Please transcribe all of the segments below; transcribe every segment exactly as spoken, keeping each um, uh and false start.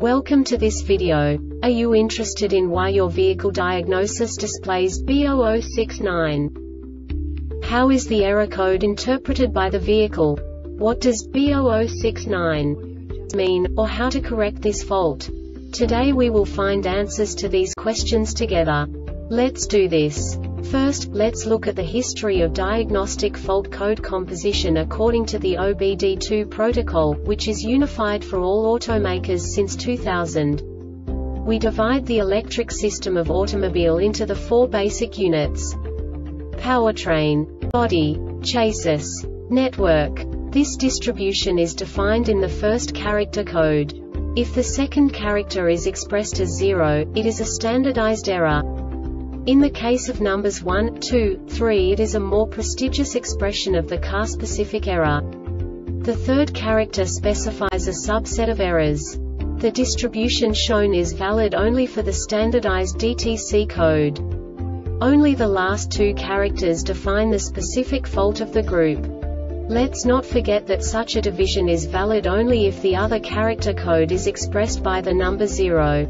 Welcome to this video. Are you interested in why your vehicle diagnosis displays B zero zero six nine? How is the error code interpreted by the vehicle? What does B zero zero six nine mean, or how to correct this fault? Today we will find answers to these questions together. Let's do this. First, let's look at the history of diagnostic fault code composition according to the O B D two protocol, which is unified for all automakers since two thousand. We divide the electric system of automobile into the four basic units: powertrain, body, chassis, network. This distribution is defined in the first character code. If the second character is expressed as zero, it is a standardized error. In the case of numbers one, two, three, it is a more prestigious expression of the car-specific error. The third character specifies a subset of errors. The distribution shown is valid only for the standardized D T C code. Only the last two characters define the specific fault of the group. Let's not forget that such a division is valid only if the other character code is expressed by the number zero.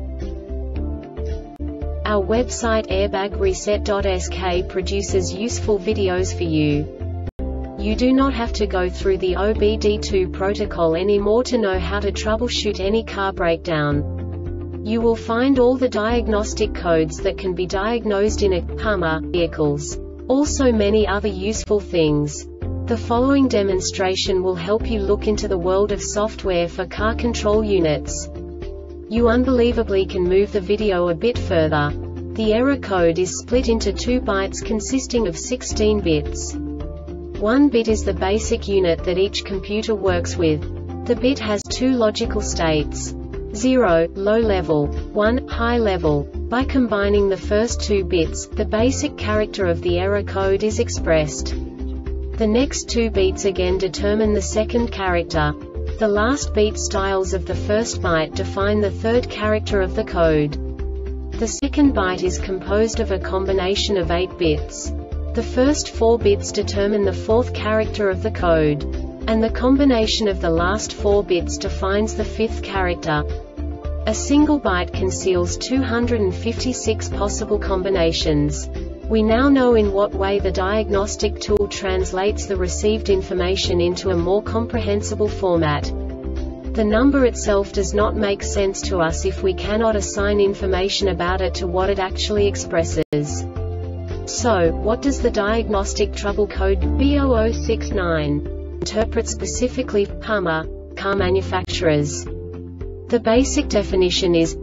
Our website airbag reset dot S K produces useful videos for you. You do not have to go through the O B D two protocol anymore to know how to troubleshoot any car breakdown. You will find all the diagnostic codes that can be diagnosed in a Hummer vehicles. Also many other useful things. The following demonstration will help you look into the world of software for car control units. You unbelievably can move the video a bit further. The error code is split into two bytes consisting of sixteen bits. One bit is the basic unit that each computer works with. The bit has two logical states: zero, low level, one, high level. By combining the first two bits, the basic character of the error code is expressed. The next two beats again determine the second character. The last beat styles of the first byte define the third character of the code. The second byte is composed of a combination of eight bits. The first four bits determine the fourth character of the code. And the combination of the last four bits defines the fifth character. A single byte conceals two hundred fifty-six possible combinations. We now know in what way the diagnostic tool translates the received information into a more comprehensible format. The number itself does not make sense to us if we cannot assign information about it to what it actually expresses. So, what does the diagnostic trouble code B zero zero six nine interpret specifically for Hummer car manufacturers? The basic definition is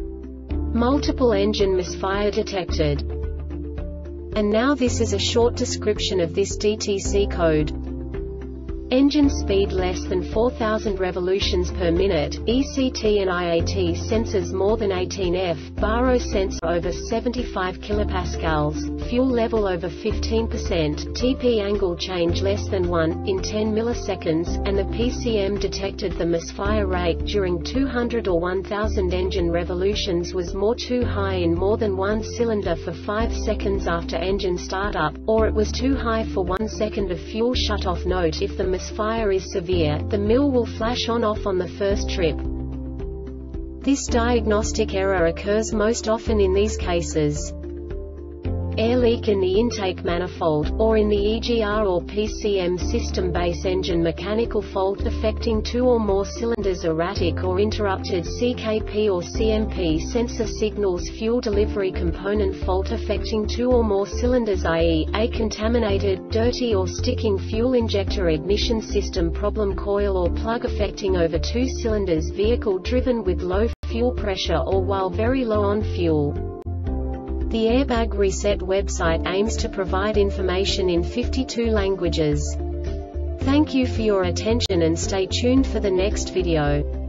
multiple engine misfire detected. And now this is a short description of this D T C code. Engine speed less than four thousand revolutions per minute, E C T and I A T sensors more than eighteen F, baro sensor over seventy-five kilopascals, fuel level over fifteen percent, T P angle change less than one, in ten milliseconds, and the P C M detected the misfire rate during two hundred or one thousand engine revolutions was more too high in more than one cylinder for five seconds after engine startup, or it was too high for one second of fuel shutoff. Note: if the misfire is severe, the mill will flash on-off on the first trip. This diagnostic error occurs most often in these cases: air leak in the intake manifold, or in the E G R or P C M system base engine mechanical fault affecting two or more cylinders, erratic or interrupted C K P or C M P sensor signals, fuel delivery component fault affecting two or more cylinders, that is, a contaminated, dirty or sticking fuel injector ignition system problem, coil or plug affecting over two cylinders, vehicle driven with low fuel pressure or while very low on fuel. The Airbag Reset website aims to provide information in fifty-two languages. Thank you for your attention and stay tuned for the next video.